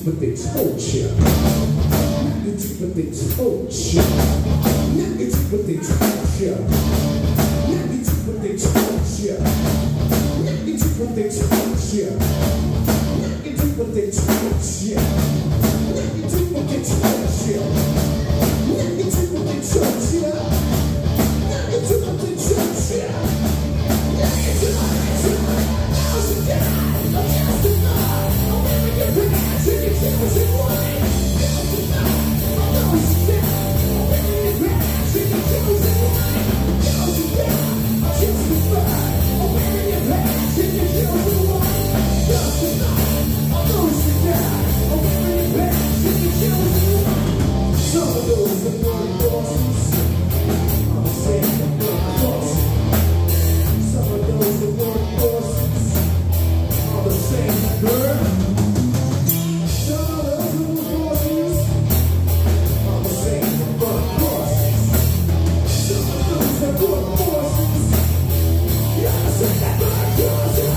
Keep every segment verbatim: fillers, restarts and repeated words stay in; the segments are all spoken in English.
what they told you. Now you do what they told you. Now you do what they told you. Now you do what they told you. Now you do what they told you. Now you do what they told you. Now you do what they told you. Now you do what they told you. Now you do what they told you. Now you do what they told you. Now's the time. Now's the time. I'm wearing your pants and your shoes and wine. Now's the time. Now's the time. I'm wearing your pants and your shoes and wine. Now's the time. I'm just the fine. I'm wearing your pants and your shoes and wine. Now's the time. I'm lose the time. I'm wearing your pants and your shoes and wine. Some of those that want bosses, I'm saying that they're bosses. Some of those that want bosses are the same girl. Some of those that want bosses are the same but bosses. Some of those that want bosses, yeah, I said that but bosses.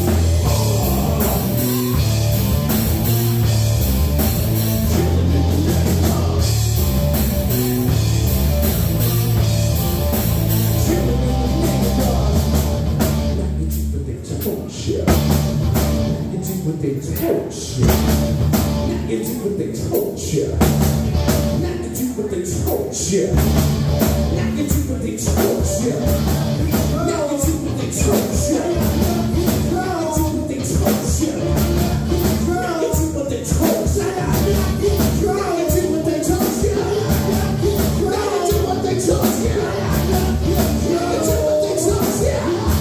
What they told you. Now you do what they told you. Now you do what they told you. Now you do what they told you. Now you do what they told you. Now you do what they told you. Now you do what they told you. Now you do what they told you. Now you do what they told you. Now you do what they told you.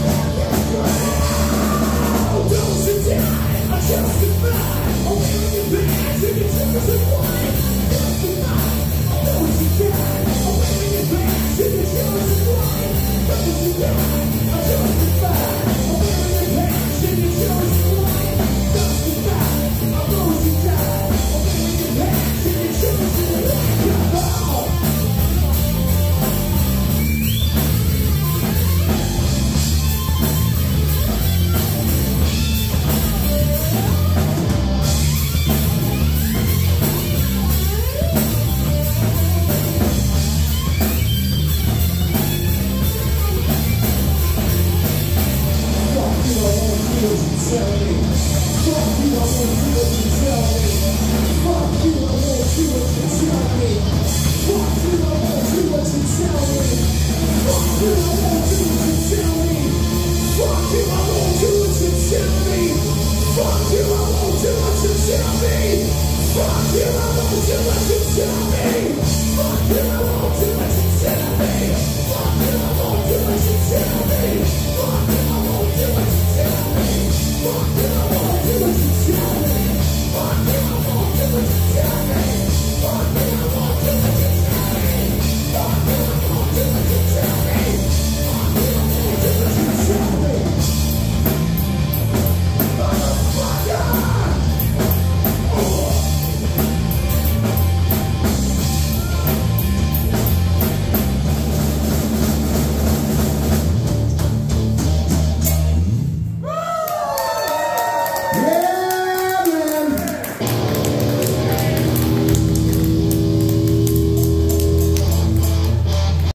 Don't sit down. Justified, I'm wearing your pants and your shoes and wine. Justified, I know what you got. I'm wearing your pants and your shoes and wine. Know what you got. I'm justified, I'm wearing your pants and your shoes and wine. Justified, I know what you got. I'm wearing your pants and your shoes and wine. Come on. Fuck you, I won't do what you tell me.